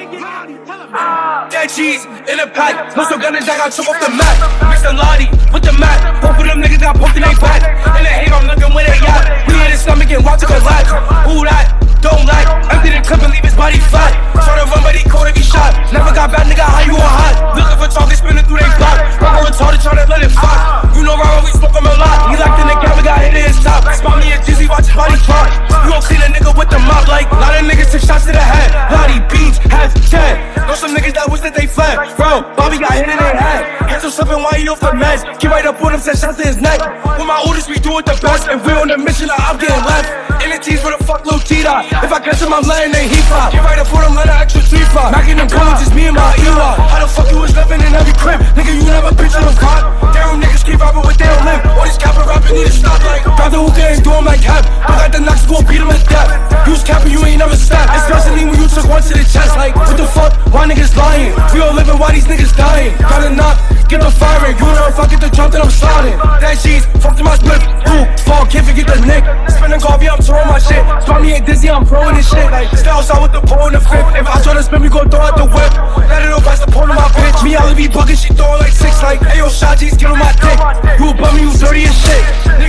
That cheese in a pack, no some gunners, I got chop off the mat. Mix the Lottie with the mat, both of them niggas got poked in they back. And they hate, I'm looking where they at. We in his stomach and watch it collapse. Who that? Don't like, empty the clip and leave his body flat. Try to run but he cold if he shot. Never got bad, nigga, how you on hot? Looking for chocolate, spinning through they block. Rubber retarded, tryna let it fly. You know Robert, we smoke him a lot. He locked in the camera, got hit in his top. Spot me a dizzy, watch his body drop. You gon' clean a nigga with the mop like lot of niggas took shots to the head. Lottie beats, half 10. Know some niggas that wish that they fled. Bro, Bobby got hit in their head. Kenzo slipping while he off the meds. Keep right up on him, send shots to his neck. With my oldest, we do it the best. And we're on the mission, I'm getting left. In the tees for the fuck Lil Tita. If I catch him, I'm letting they heat fly. Get right up on him, let an extra 3-5. Macking them guns, just me and my Ela. How the fuck you was living in every crib? Nigga, you never bitch on the pot. Damn niggas keep rapping what they don't live. All these capping rapping need to stop like. Grab the hookah and do him like Hep. I got the knocks, go beat him to death. You was capping, you ain't never stepped. Especially when you took one to the chest. Like, what the fuck? Why niggas lying? We all living, why these niggas dying? Gotta knock, get the firing. You know if I get the jump, then I'm sliding. That cheese, fuck to my split. Ooh, fall, can't forget the nick. Spinning coffee, I'm throwing my shit. Spot me ain't dizzy, I'm throwing this shit. Like, stay outside with the pole in the fifth. If I try to spin, we gon' throw out the whip. Let it go past the pole to my bitch. Me, I'll be bugging, she throwing like 6. Like, ayo, shot G's, get on my dick. You above me, you dirty as shit.